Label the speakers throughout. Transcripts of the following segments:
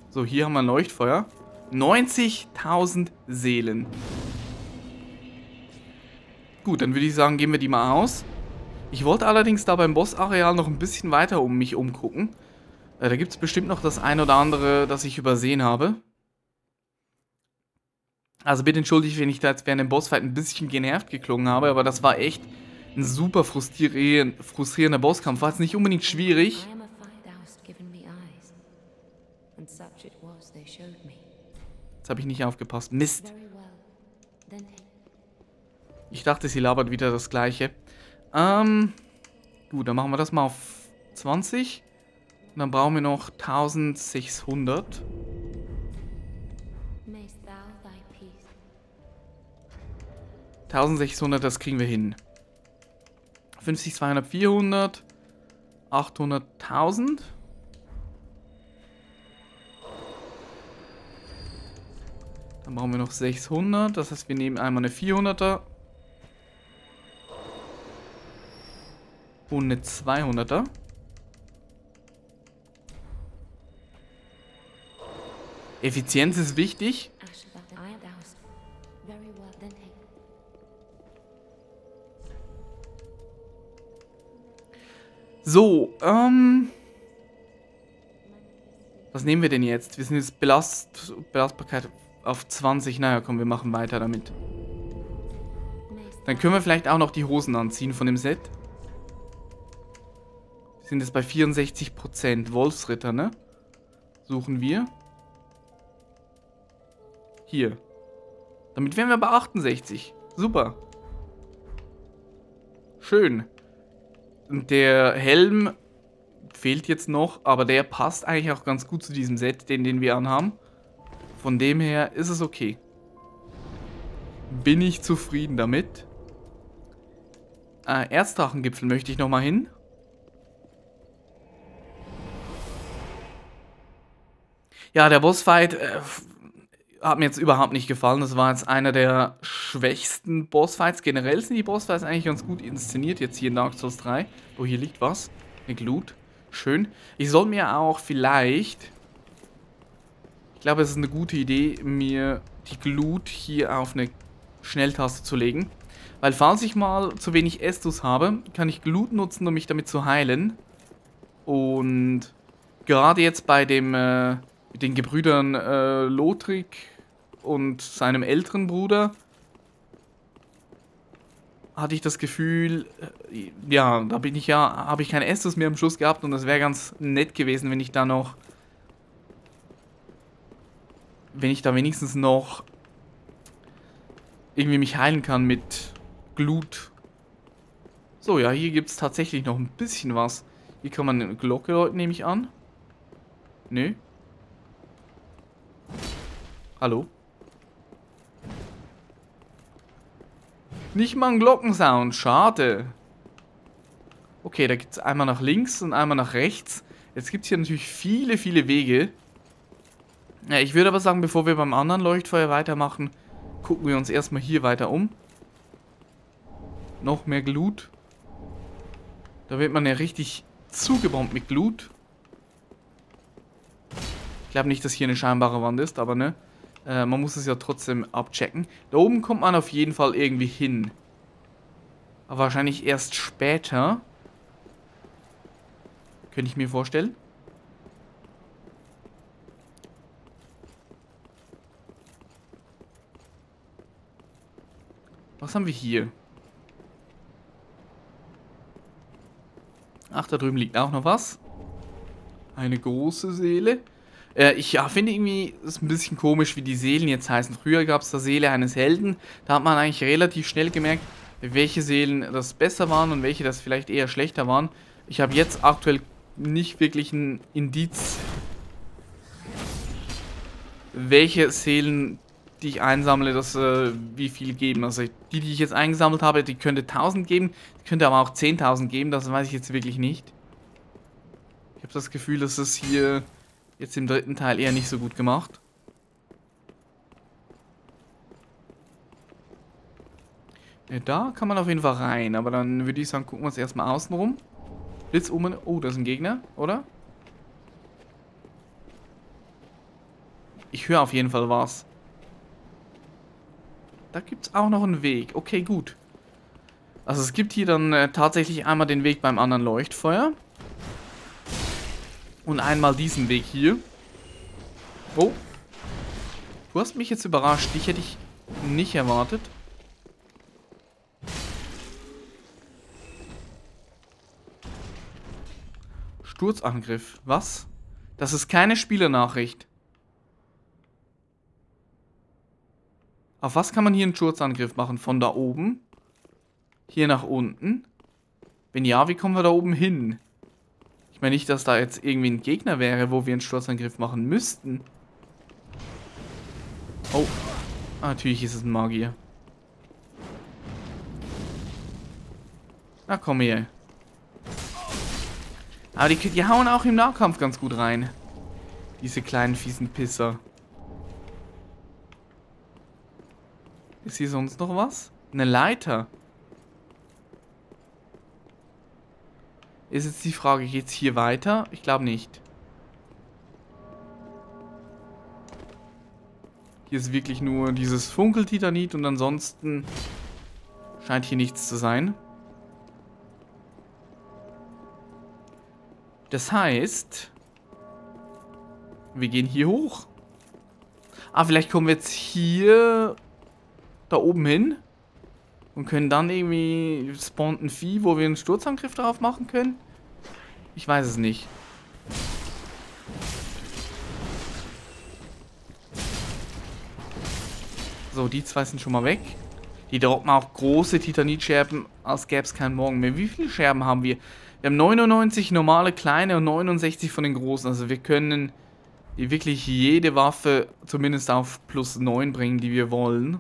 Speaker 1: So, hier haben wir ein Leuchtfeuer. 90.000 Seelen. Gut, dann würde ich sagen, gehen wir die mal aus. Ich wollte allerdings da beim Bossareal noch ein bisschen weiter um mich umgucken. Da gibt es bestimmt noch das ein oder andere, das ich übersehen habe. Also bitte entschuldigt, wenn ich da jetzt während dem Bossfight ein bisschen genervt geklungen habe, aber das war echt ein super frustrierender Bosskampf. War jetzt nicht unbedingt schwierig. Jetzt habe ich nicht aufgepasst. Mist. Ich dachte, sie labert wieder das Gleiche. Gut, dann machen wir das mal auf 20. Und dann brauchen wir noch 1600. 1600, das kriegen wir hin. 50, 200, 400. 800, 1000. Dann brauchen wir noch 600. Das heißt, wir nehmen einmal eine 400er. Und eine 200er. Effizienz ist wichtig. So, was nehmen wir denn jetzt? Wir sind jetzt Belastbarkeit auf 20. Naja, komm, wir machen weiter damit. Dann können wir vielleicht auch noch die Hosen anziehen von dem Set. Wir sind jetzt bei 64%. Wolfsritter, ne? Suchen wir. Hier. Damit wären wir bei 68. Super. Schön. Und der Helm fehlt jetzt noch, aber der passt eigentlich auch ganz gut zu diesem Set, den wir anhaben. Von dem her ist es okay. Bin ich zufrieden damit. Erzdrachengipfel möchte ich nochmal hin. Ja, der Bossfight hat mir jetzt überhaupt nicht gefallen. Das war jetzt einer der schwächsten Bossfights. Generell sind die Bossfights eigentlich ganz gut inszeniert jetzt hier in Dark Souls 3. Oh, hier liegt was. Eine Glut. Schön. Ich soll mir auch vielleicht... Ich glaube, es ist eine gute Idee, mir die Glut hier auf eine Schnelltaste zu legen. Weil falls ich mal zu wenig Estus habe, kann ich Glut nutzen, um mich damit zu heilen. Und gerade jetzt bei dem... mit den Gebrüdern Lothric und seinem älteren Bruder hatte ich das Gefühl, ja, da habe ich kein Estus mehr am Schluss gehabt und es wäre ganz nett gewesen, wenn ich da wenigstens noch irgendwie mich heilen kann mit Glut. So, ja, hier gibt es tatsächlich noch ein bisschen was. Hier kann man eine Glocke läuten, nehme ich an. Nö. Hallo? Nicht mal ein Glockensound, schade. Okay, da gibt es einmal nach links und einmal nach rechts. Jetzt gibt es hier natürlich viele, viele Wege. Ja, ich würde aber sagen, bevor wir beim anderen Leuchtfeuer weitermachen, gucken wir uns erstmal hier weiter um. Noch mehr Glut. Da wird man ja richtig zugebombt mit Glut. Ich glaube nicht, dass hier eine scheinbare Wand ist, aber ne. Man muss es ja trotzdem abchecken. Da oben kommt man auf jeden Fall irgendwie hin. Aber wahrscheinlich erst später. Könnte ich mir vorstellen. Was haben wir hier? Ach, da drüben liegt auch noch was. Eine große Seele. Ich finde irgendwie, es ist ein bisschen komisch, wie die Seelen jetzt heißen. Früher gab es da Seele eines Helden. Da hat man eigentlich relativ schnell gemerkt, welche Seelen das besser waren und welche das vielleicht eher schlechter waren. Ich habe jetzt aktuell nicht wirklich ein Indiz, welche Seelen, die ich einsammle, das wie viel geben. Also die ich jetzt eingesammelt habe, die könnte 1000 geben, die könnte aber auch 10.000 geben, das weiß ich jetzt wirklich nicht. Ich habe das Gefühl, dass es hier jetzt im dritten Teil eher nicht so gut gemacht. Ja, da kann man auf jeden Fall rein, aber dann würde ich sagen, gucken wir uns erstmal außen rum. Blitz um. Oh, da ist ein Gegner, oder? Ich höre auf jeden Fall was. Da gibt es auch noch einen Weg. Okay, gut. Also es gibt hier dann tatsächlich einmal den Weg beim anderen Leuchtfeuer. Und einmal diesen Weg hier. Oh. Du hast mich jetzt überrascht. Dich hätte ich nicht erwartet. Sturzangriff. Was? Das ist keine Spielernachricht. Auf was kann man hier einen Sturzangriff machen? Von da oben? Hier nach unten? Wenn ja, wie kommen wir da oben hin? Ich meine nicht, dass da jetzt irgendwie ein Gegner wäre, wo wir einen Sturzangriff machen müssten. Oh. Natürlich ist es ein Magier. Na komm her. Aber die hauen auch im Nahkampf ganz gut rein. Diese kleinen fiesen Pisser. Ist hier sonst noch was? Eine Leiter. Ist jetzt die Frage, geht's hier weiter? Ich glaube nicht. Hier ist wirklich nur dieses Funkeltitanit und ansonsten scheint hier nichts zu sein. Das heißt, wir gehen hier hoch. Ah, vielleicht kommen wir jetzt hier da oben hin und können dann irgendwie spawnen ein Vieh, wo wir einen Sturzangriff drauf machen können. Ich weiß es nicht. So, die zwei sind schon mal weg. Die droppen auch große Titanitscherben, als gäbe es keinen Morgen mehr. Wie viele Scherben haben wir? Wir haben 99 normale kleine und 69 von den großen. Also wir können wirklich jede Waffe zumindest auf plus 9 bringen, die wir wollen.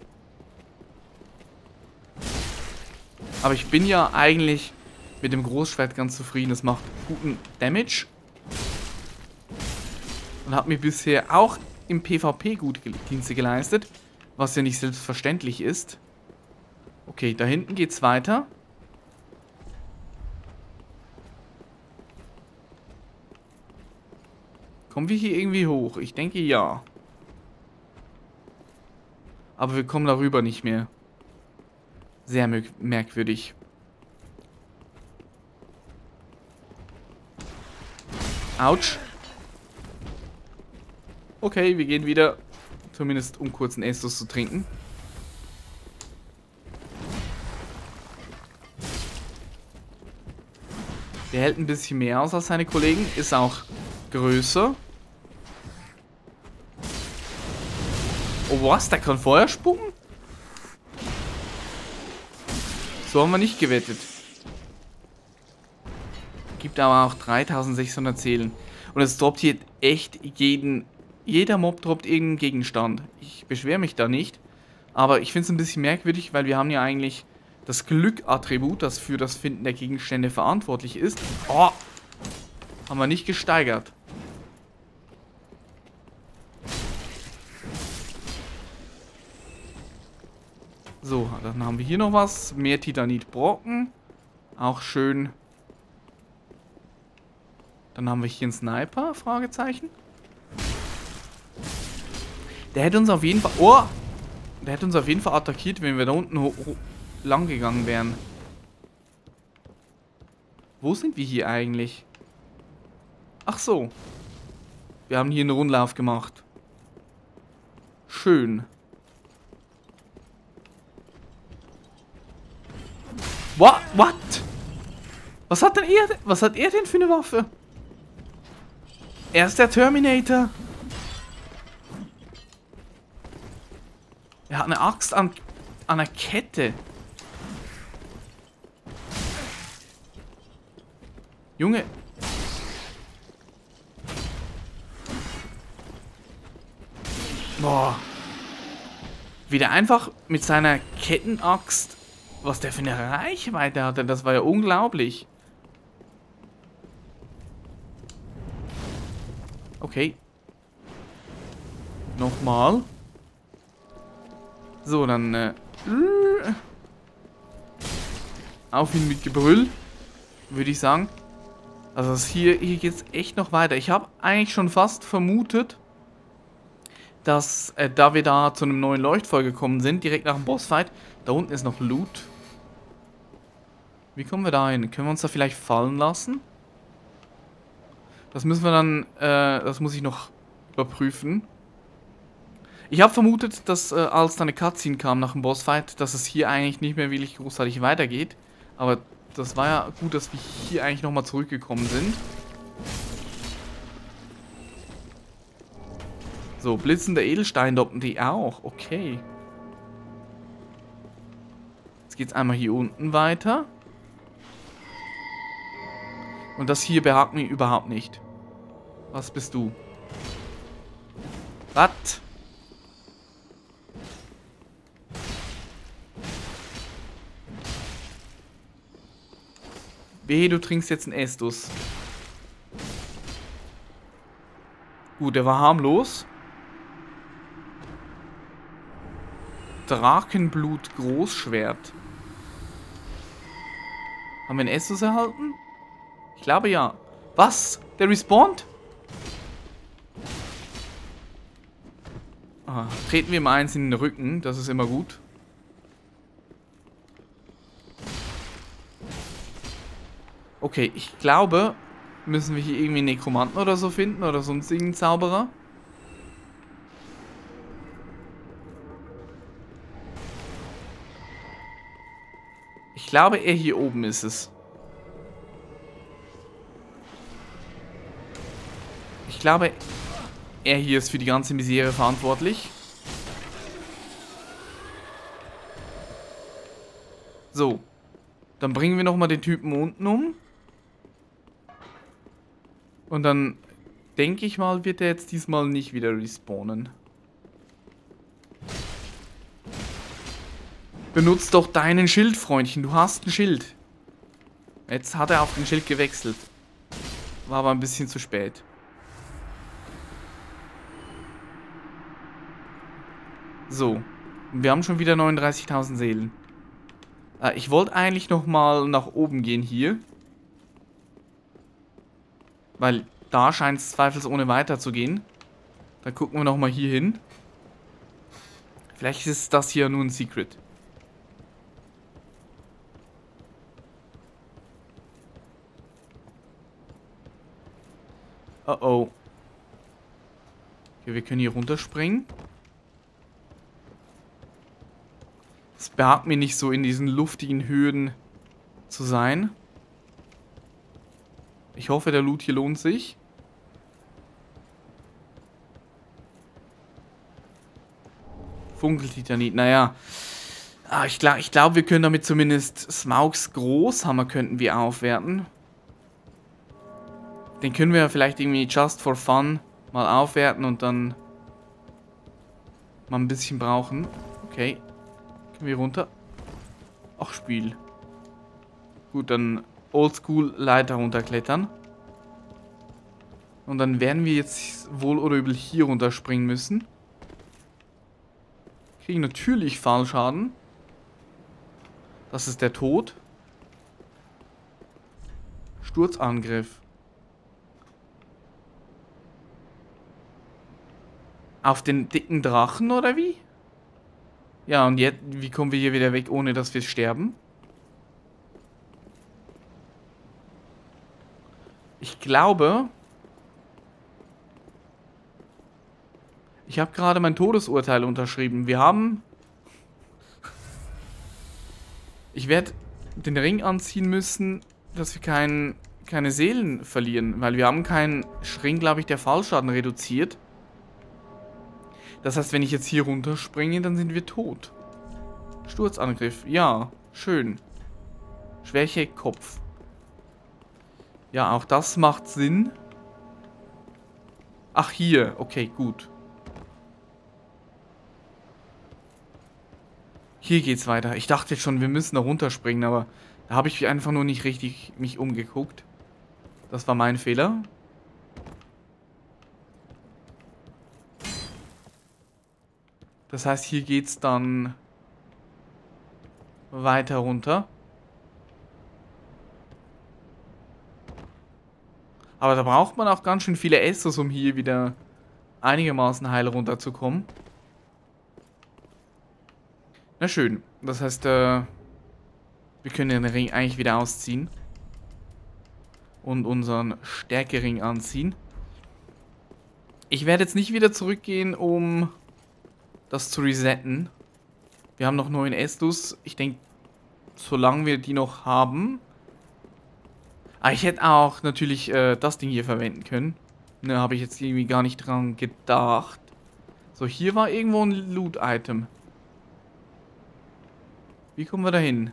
Speaker 1: Aber ich bin ja eigentlich mit dem Großschwert ganz zufrieden. Es macht guten Damage. Und hat mir bisher auch im PvP gut Dienste geleistet. Was ja nicht selbstverständlich ist. Okay, da hinten geht's weiter. Kommen wir hier irgendwie hoch? Ich denke ja. Aber wir kommen darüber nicht mehr. Sehr merkwürdig. Autsch. Okay, wir gehen wieder. Zumindest um kurz einen Estus zu trinken. Der hält ein bisschen mehr aus als seine Kollegen. Ist auch größer. Oh was? Der kann Feuer spucken? So haben wir nicht gewettet. Gibt aber auch 3600 Seelen. Und es droppt hier echt jeder Mob droppt irgendeinen Gegenstand. Ich beschwere mich da nicht. Aber ich finde es ein bisschen merkwürdig, weil wir haben ja eigentlich das Glück-Attribut, das für das Finden der Gegenstände verantwortlich ist. Oh! Haben wir nicht gesteigert. So, dann haben wir hier noch was. Mehr Titanitbrocken. Auch schön. Dann haben wir hier einen Sniper, Fragezeichen. Der hätte uns auf jeden Fall... Oh! Der hätte uns auf jeden Fall attackiert, wenn wir da unten lang gegangen wären. Wo sind wir hier eigentlich? Ach so. Wir haben hier einen Rundlauf gemacht. Schön. What? Was hat er denn für eine Waffe? Er ist der Terminator. Er hat eine Axt an einer Kette. Junge. Boah. Wie der einfach mit seiner Kettenaxt, was der für eine Reichweite hatte, das war ja unglaublich. Okay. Nochmal. So, dann auf ihn mit Gebrüll, würde ich sagen. Also hier geht es echt noch weiter. Ich habe eigentlich schon fast vermutet, dass, da wir da zu einem neuen Leuchtfeuer gekommen sind, direkt nach dem Bossfight, da unten ist noch Loot. Wie kommen wir da hin? Können wir uns da vielleicht fallen lassen? Das müssen wir dann, das muss ich noch überprüfen. Ich habe vermutet, dass als da eine Cutscene kam nach dem Bossfight, dass es hier eigentlich nicht mehr wirklich großartig weitergeht. Aber das war ja gut, dass wir hier eigentlich nochmal zurückgekommen sind. So, blitzende Edelsteindoppen, die auch. Okay. Jetzt geht's einmal hier unten weiter. Und das hier behagt mir überhaupt nicht. Was bist du? Was? Wehe, du trinkst jetzt einen Estus. Gut, der war harmlos. Drachenblut Großschwert. Haben wir einen Estus erhalten? Ich glaube ja. Was? Der respawnt? Ah, treten wir mal eins in den Rücken. Das ist immer gut. Okay, ich glaube, müssen wir hier irgendwie einen Nekromanten oder so finden oder sonstigen Zauberer. Ich glaube, er hier oben ist es. Ich glaube, er hier ist für die ganze Misere verantwortlich. So. Dann bringen wir nochmal den Typen unten um. Und dann denke ich mal, wird er jetzt diesmal nicht wieder respawnen. Benutzt doch deinen Schild, Freundchen. Du hast ein Schild. Jetzt hat er auf den Schild gewechselt. War aber ein bisschen zu spät. So. Wir haben schon wieder 39.000 Seelen. Ich wollte eigentlich nochmal nach oben gehen hier. Weil da scheint es zweifelsohne weiterzugehen. Dann gucken wir nochmal hier hin. Vielleicht ist das hier nur ein Secret. Oh oh. Okay, wir können hier runterspringen. Es behagt mir nicht so in diesen luftigen Höhen zu sein. Ich hoffe, der Loot hier lohnt sich. Funkeltitanit, naja. Ich glaube, wir können damit zumindest Smaugs Großhammer könnten wir aufwerten. Den können wir vielleicht irgendwie just for fun mal aufwerten und dann mal ein bisschen brauchen. Okay. Können wir runter? Ach, Spiel. Gut, dann Oldschool Leiter runterklettern. Und dann werden wir jetzt wohl oder übel hier runterspringen müssen. Kriegen natürlich Fallschaden. Das ist der Tod. Sturzangriff. Auf den dicken Drachen oder wie? Ja, und jetzt, wie kommen wir hier wieder weg, ohne dass wir sterben? Ich glaube, ich habe gerade mein Todesurteil unterschrieben. Wir haben... Ich werde den Ring anziehen müssen, dass wir keine Seelen verlieren. Weil wir haben keinen Ring, glaube ich, der Fallschaden reduziert. Das heißt, wenn ich jetzt hier runterspringe, dann sind wir tot. Sturzangriff. Ja, schön. Schwäche, Kopf. Ja, auch das macht Sinn. Ach, hier. Okay, gut. Hier geht's weiter. Ich dachte jetzt schon, wir müssen da runterspringen, aber da habe ich einfach nur nicht richtig mich umgeguckt. Das war mein Fehler. Das heißt, hier geht's dann weiter runter. Aber da braucht man auch ganz schön viele Essos, um hier wieder einigermaßen heil runterzukommen. Na schön. Das heißt, wir können den Ring eigentlich wieder ausziehen. Und unseren Stärkering anziehen. Ich werde jetzt nicht wieder zurückgehen, um das zu resetten. Wir haben noch 9 Estus. Ich denke, solange wir die noch haben. Aber ich hätte auch natürlich das Ding hier verwenden können. Ne, habe ich jetzt irgendwie gar nicht dran gedacht. So, hier war irgendwo ein Loot-Item. Wie kommen wir da hin?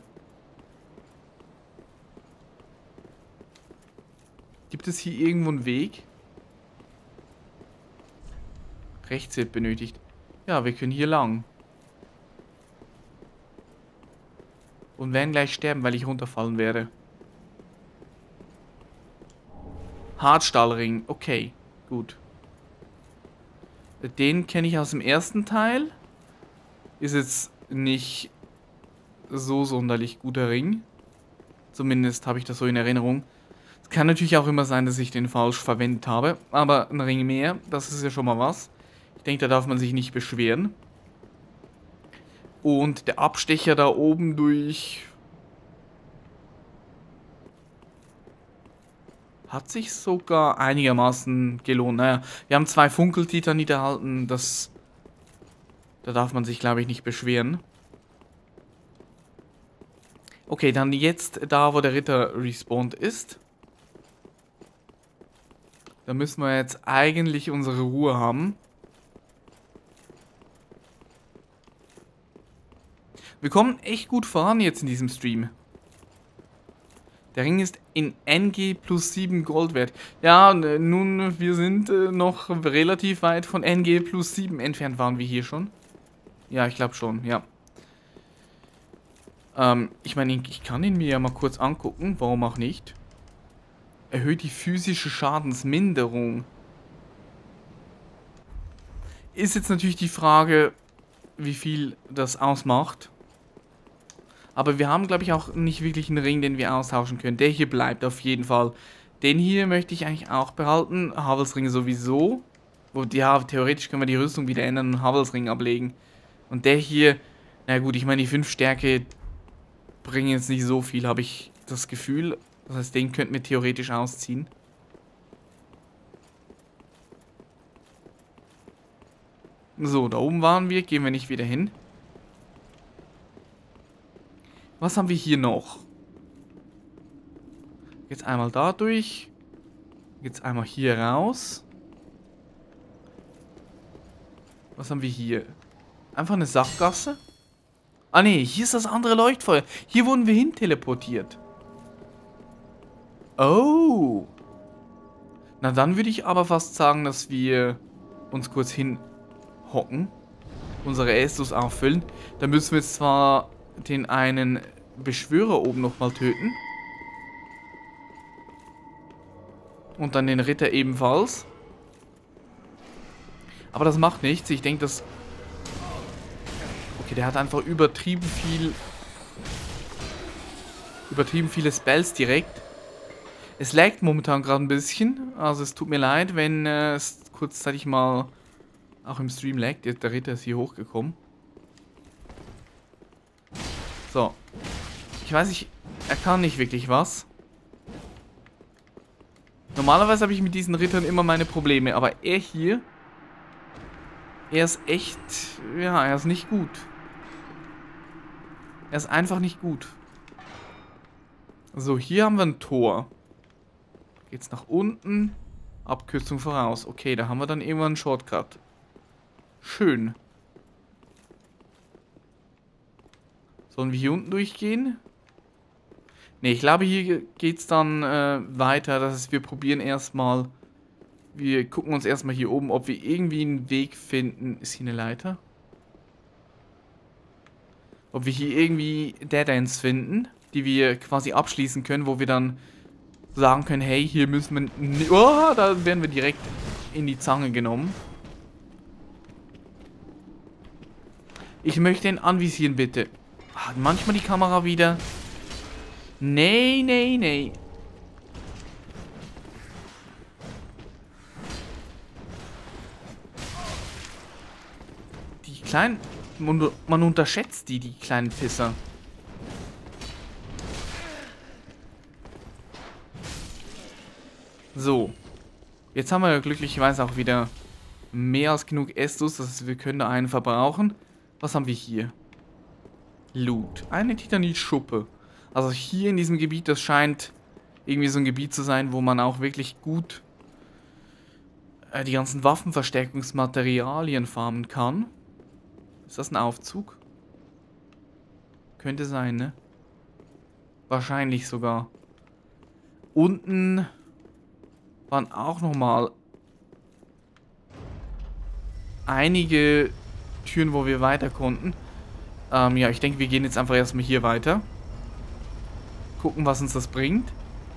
Speaker 1: Gibt es hier irgendwo einen Weg? Rechts wird benötigt. Ja, wir können hier lang. Und werden gleich sterben, weil ich runterfallen werde. Hartstahlring. Okay, gut. Den kenne ich aus dem ersten Teil. Ist jetzt nicht so sonderlich guter Ring. Zumindest habe ich das so in Erinnerung. Es kann natürlich auch immer sein, dass ich den falsch verwendet habe. Aber ein Ring mehr, das ist ja schon mal was. Ich denke, da darf man sich nicht beschweren. Und der Abstecher da oben durch... Hat sich sogar einigermaßen gelohnt. Naja, wir haben 2 Funkeltitan erhalten. Das... Da darf man sich, glaube ich, nicht beschweren. Okay, dann jetzt da, wo der Ritter respawned ist. Da müssen wir jetzt eigentlich unsere Ruhe haben. Wir kommen echt gut voran jetzt in diesem Stream. Der Ring ist in NG plus 7 Gold wert. Ja, nun, wir sind noch relativ weit von NG plus 7 entfernt. Waren wir hier schon? Ja, ich glaube schon, ja. Ich meine, ich kann ihn mir ja mal kurz angucken. Warum auch nicht? Erhöht die physische Schadensminderung. Ist jetzt natürlich die Frage, wie viel das ausmacht. Aber wir haben, glaube ich, auch nicht wirklich einen Ring, den wir austauschen können. Der hier bleibt auf jeden Fall. Den hier möchte ich eigentlich auch behalten. Havelsring sowieso. Ja, theoretisch können wir die Rüstung wieder ändern und Havelsring ablegen. Und der hier, na gut, ich meine, die 5 Stärke bringen jetzt nicht so viel, habe ich das Gefühl. Das heißt, den könnten wir theoretisch ausziehen. So, da oben waren wir. Gehen wir nicht wieder hin. Was haben wir hier noch? Jetzt einmal da durch. Jetzt einmal hier raus. Was haben wir hier? Einfach eine Sackgasse? Ah ne, hier ist das andere Leuchtfeuer. Hier wurden wir hin teleportiert. Oh. Na dann würde ich aber fast sagen, dass wir uns kurz hinhocken. Unsere Estus auffüllen. Dann müssen wir jetzt zwar den einen Beschwörer oben nochmal töten. Und dann den Ritter ebenfalls. Aber das macht nichts. Ich denke, dass... Okay, der hat einfach übertrieben viele Spells direkt. Es laggt momentan gerade ein bisschen. Also es tut mir leid, wenn es kurzzeitig mal auch im Stream laggt. Der Ritter ist hier hochgekommen. So. Ich weiß nicht, er kann nicht wirklich was. Normalerweise habe ich mit diesen Rittern immer meine Probleme, aber er hier, er ist echt, ja, er ist nicht gut. Er ist einfach nicht gut. So, hier haben wir ein Tor. Geht's nach unten, Abkürzung voraus. Okay, da haben wir dann irgendwann einen Shortcut. Schön. Sollen wir hier unten durchgehen? Ne, ich glaube, hier geht's dann weiter. Das heißt, wir probieren erstmal. Wir gucken uns erstmal hier oben, ob wir irgendwie einen Weg finden. Ist hier eine Leiter? Ob wir hier irgendwie Dead Ends finden, die wir quasi abschließen können, wo wir dann sagen können, hey, hier müssen wir... Oh, da werden wir direkt in die Zange genommen. Ich möchte ihn anvisieren, bitte. Ach, manchmal die Kamera wieder... Nee, nee, nee. kleinen... Man unterschätzt die kleinen Pisser. So. Jetzt haben wir ja glücklicherweise auch wieder mehr als genug Estus. Das heißt, wir können da einen verbrauchen. Was haben wir hier? Loot. Eine Titanit-Schuppe. Also hier in diesem Gebiet, das scheint irgendwie so ein Gebiet zu sein, wo man auch wirklich gut die ganzen Waffenverstärkungsmaterialien farmen kann. Ist das ein Aufzug? Könnte sein, ne? Wahrscheinlich sogar. Unten waren auch nochmal einige Türen, wo wir weiter konnten. Ja, ich denke, wir gehen jetzt einfach erstmal hier weiter. Gucken, was uns das bringt.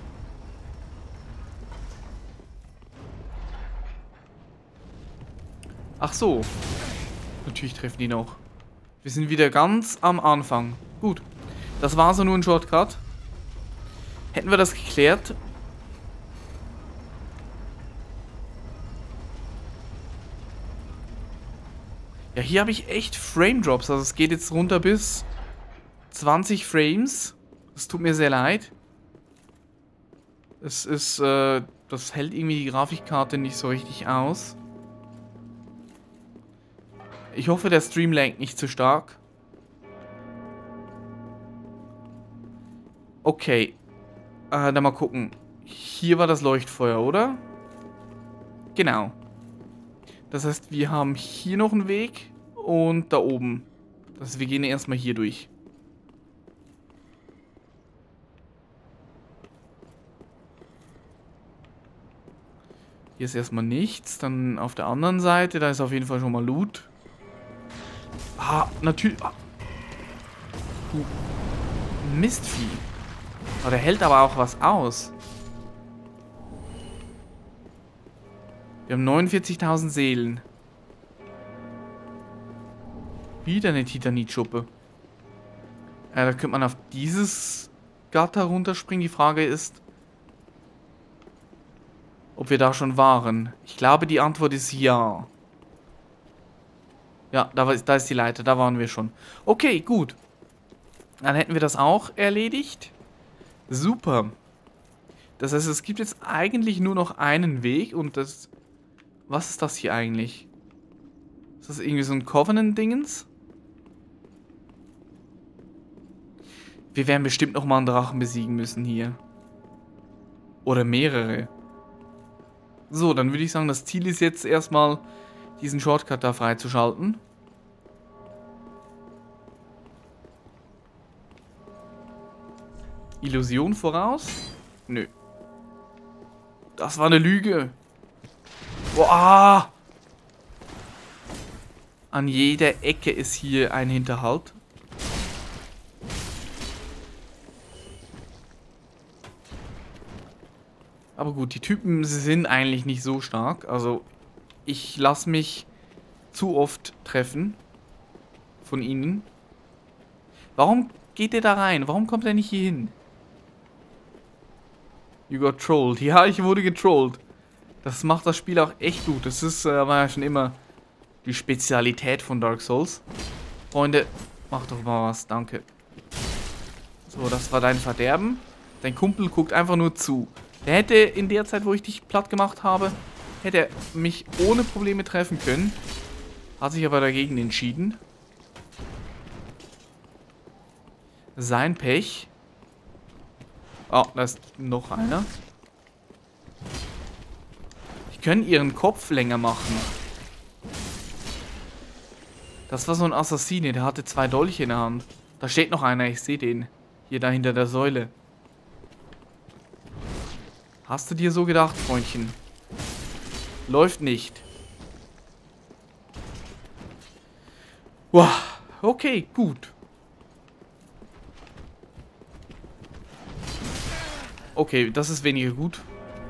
Speaker 1: Ach so. Natürlich treffen die noch. Wir sind wieder ganz am Anfang. Gut. Das war so nur ein Shortcut. Hätten wir das geklärt. Ja, hier habe ich echt Frame Drops. Also es geht jetzt runter bis 20 Frames. Das tut mir sehr leid. Es ist, das hält irgendwie die Grafikkarte nicht so richtig aus. Ich hoffe, der Stream langt nicht zu stark. Okay. Dann mal gucken. Hier war das Leuchtfeuer, oder? Genau. Das heißt, wir haben hier noch einen Weg und da oben. Das heißt, wir gehen erstmal hier durch. Hier ist erstmal nichts. Dann auf der anderen Seite, da ist auf jeden Fall schon mal Loot. Ah, natürlich. Ah. Mistvieh. Oh, der hält aber auch was aus. Wir haben 49.000 Seelen. Wieder eine Titanitschuppe. Da könnte man auf dieses Gatter runterspringen. Die Frage ist, ob wir da schon waren. Ich glaube, die Antwort ist ja. Ja, da ist die Leiter. Da waren wir schon. Okay, gut. Dann hätten wir das auch erledigt. Super. Das heißt, es gibt jetzt eigentlich nur noch einen Weg und das... Was ist das hier eigentlich? Ist das irgendwie so ein Covenant-Dingens? Wir werden bestimmt nochmal einen Drachen besiegen müssen hier. Oder mehrere. So, dann würde ich sagen, das Ziel ist jetzt erstmal, diesen Shortcut da freizuschalten. Illusion voraus? Nö. Das war eine Lüge. Boah! An jeder Ecke ist hier ein Hinterhalt. Aber gut, die Typen sind eigentlich nicht so stark. Also, ich lasse mich zu oft treffen von ihnen. Warum geht der da rein? Warum kommt er nicht hier hin? You got trolled. Ja, ich wurde getrollt. Das macht das Spiel auch echt gut. Das ist, war ja schon immer die Spezialität von Dark Souls. Freunde, macht doch mal was. Danke. So, das war dein Verderben. Dein Kumpel guckt einfach nur zu. Der hätte in der Zeit, wo ich dich platt gemacht habe, hätte er mich ohne Probleme treffen können. Hat sich aber dagegen entschieden. Sein Pech. Oh, da ist noch einer. Die können ihren Kopf länger machen. Das war so ein Assassine, der hatte 2 Dolche in der Hand. Da steht noch einer, ich sehe den. Hier da hinter der Säule. Hast du dir so gedacht, Freundchen? Läuft nicht. Wow, okay, gut. Okay, das ist weniger gut.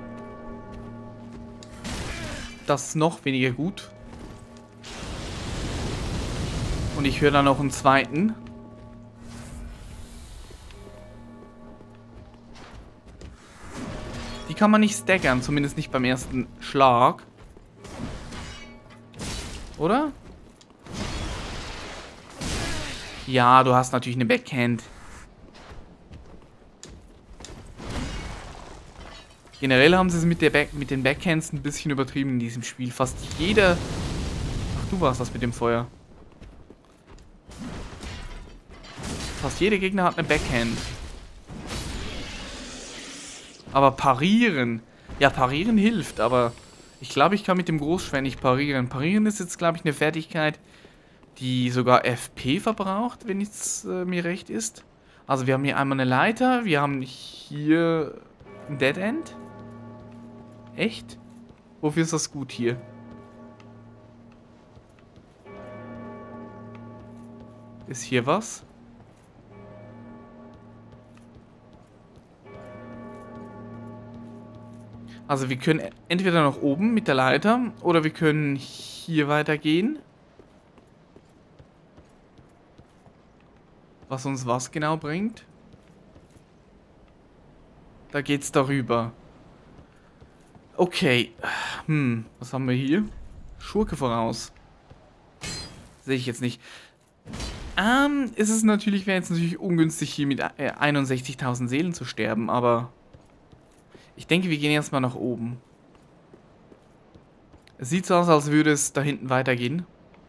Speaker 1: Das ist noch weniger gut. Und ich höre da noch einen zweiten. Die kann man nicht staggern, zumindest nicht beim ersten Schlag. Oder? Ja, du hast natürlich eine Backhand. Generell haben sie es mit den Backhands ein bisschen übertrieben in diesem Spiel. Fast jeder... Ach, du warst das mit dem Feuer. Fast jeder Gegner hat eine Backhand. Aber parieren... Ja, parieren hilft, aber... Ich glaube, ich kann mit dem Großschwert nicht parieren. Parieren ist jetzt, glaube ich, eine Fertigkeit, die sogar FP verbraucht, wenn es mir recht ist. Also wir haben hier einmal eine Leiter, wir haben hier ein Dead End. Echt? Wofür ist das gut hier? Ist hier was? Also wir können entweder nach oben mit der Leiter oder wir können hier weitergehen. Was uns was genau bringt. Da geht's darüber. Okay. Was haben wir hier? Schurke voraus. Sehe ich jetzt nicht. Ist es natürlich, wäre jetzt natürlich ungünstig hier mit 61.000 Seelen zu sterben, aber ich denke, wir gehen erstmal nach oben. Es sieht so aus, als würde es da hinten weitergehen.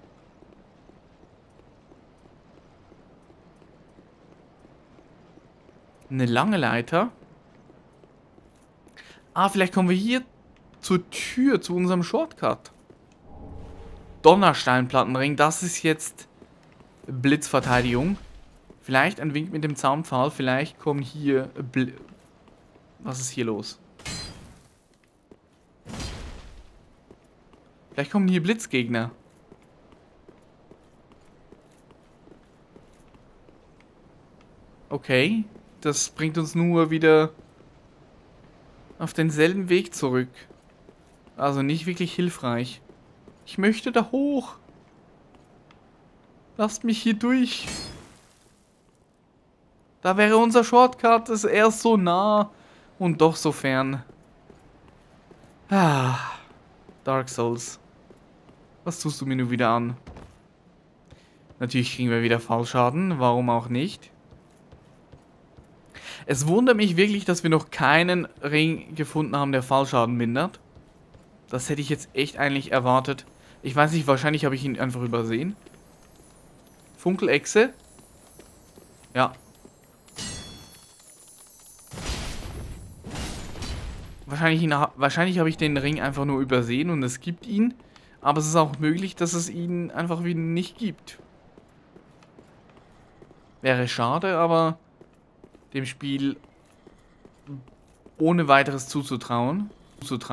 Speaker 1: Eine lange Leiter. Vielleicht kommen wir hier zur Tür, zu unserem Shortcut. Donnersteinplattenring, das ist jetzt Blitzverteidigung. Vielleicht ein Wink mit dem Zaunpfahl, vielleicht kommen hier... Was ist hier los? Vielleicht kommen hier Blitzgegner. Okay, das bringt uns nur wieder auf denselben Weg zurück. Also nicht wirklich hilfreich. Ich möchte da hoch. Lasst mich hier durch. Da wäre unser Shortcut, ist erst so nah und doch so fern. Dark Souls. Was tust du mir nun wieder an? Natürlich kriegen wir wieder Fallschaden, warum auch nicht. Es wundert mich wirklich, dass wir noch keinen Ring gefunden haben, der Fallschaden mindert. Das hätte ich jetzt echt eigentlich erwartet. Ich weiß nicht, wahrscheinlich habe ich ihn einfach übersehen. Funkelechse. Ja. Wahrscheinlich habe ich den Ring einfach nur übersehen und es gibt ihn. Aber es ist auch möglich, dass es ihn einfach wieder nicht gibt. Wäre schade, aber dem Spiel ohne weiteres zuzutrauen.